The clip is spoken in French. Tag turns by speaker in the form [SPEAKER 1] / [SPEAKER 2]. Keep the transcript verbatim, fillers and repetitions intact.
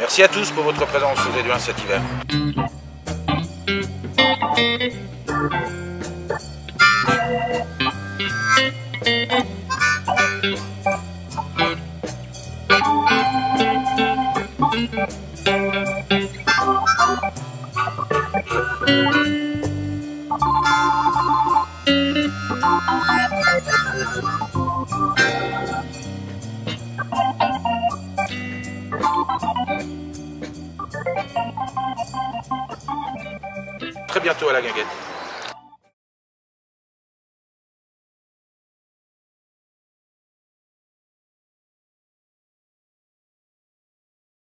[SPEAKER 1] Merci à tous pour votre présence aux Éduins cet hiver. Très bientôt à la guinguette.